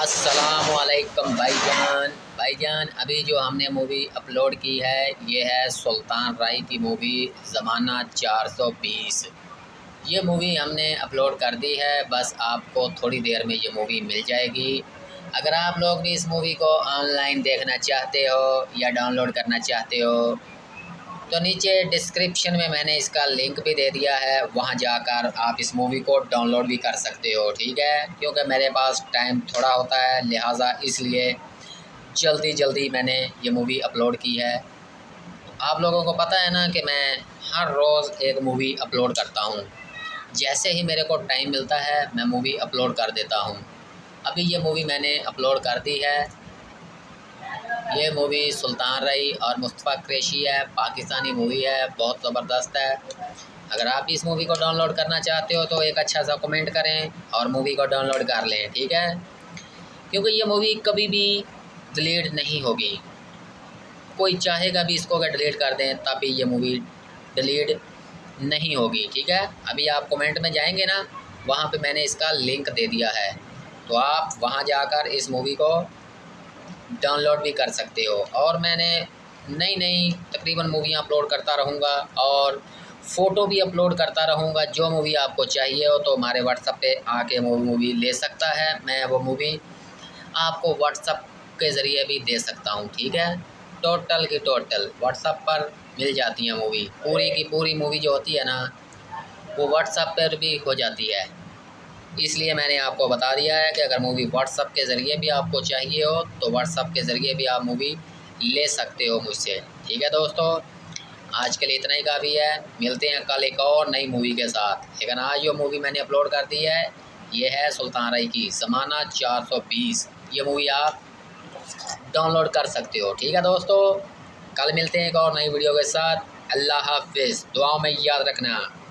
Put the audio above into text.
अस्सलामुअलैकुम भाईजान अभी जो हमने मूवी अपलोड की है ये है सुल्तान राय की मूवी ज़माना 420। ये मूवी हमने अपलोड कर दी है, बस आपको थोड़ी देर में ये मूवी मिल जाएगी। अगर आप लोग भी इस मूवी को ऑनलाइन देखना चाहते हो या डाउनलोड करना चाहते हो तो नीचे डिस्क्रिप्शन में मैंने इसका लिंक भी दे दिया है, वहां जाकर आप इस मूवी को डाउनलोड भी कर सकते हो। ठीक है, क्योंकि मेरे पास टाइम थोड़ा होता है, लिहाजा इसलिए जल्दी मैंने ये मूवी अपलोड की है। आप लोगों को पता है ना कि मैं हर रोज़ एक मूवी अपलोड करता हूँ। जैसे ही मेरे को टाइम मिलता है मैं मूवी अपलोड कर देता हूँ। अभी ये मूवी मैंने अपलोड कर दी है। ये मूवी सुल्तान रई और मुस्तफ़ा कुरैशी है, पाकिस्तानी मूवी है, बहुत ज़बरदस्त है। अगर आप इस मूवी को डाउनलोड करना चाहते हो तो एक अच्छा सा कमेंट करें और मूवी को डाउनलोड कर लें। ठीक है, क्योंकि ये मूवी कभी भी डिलीट नहीं होगी। कोई चाहेगा भी इसको अगर डिलीट कर दें तब भी ये मूवी डिलीट नहीं होगी। ठीक है, अभी आप कमेंट में जाएंगे ना, वहाँ पे मैंने इसका लिंक दे दिया है, तो आप वहाँ जाकर इस मूवी को डाउनलोड भी कर सकते हो। और मैंने नई तकरीबन मूवियाँ अपलोड करता रहूँगा और फ़ोटो भी अपलोड करता रहूँगा। जो मूवी आपको चाहिए हो तो हमारे व्हाट्सएप पे आके वो मूवी ले सकता है। मैं वो मूवी आपको व्हाट्सएप के ज़रिए भी दे सकता हूँ। ठीक है, टोटल की टोटल व्हाट्सएप पर मिल जाती है मूवी। पूरी की पूरी मूवी जो होती है ना वो व्हाट्सएप पर भी हो जाती है। इसलिए मैंने आपको बता दिया है कि अगर मूवी व्हाट्सएप के ज़रिए भी आपको चाहिए हो तो व्हाट्सएप के ज़रिए भी आप मूवी ले सकते हो मुझसे। ठीक है दोस्तों, आज के लिए इतना ही काफ़ी है। मिलते हैं कल एक और नई मूवी के साथ। लेकिन आज जो मूवी मैंने अपलोड कर दी है ये है सुल्तान राय की ज़माना 420। ये मूवी आप डाउनलोड कर सकते हो। ठीक है दोस्तों, कल मिलते हैं एक और नई वीडियो के साथ। अल्लाह हाफिज़, दुआओं में याद रखना।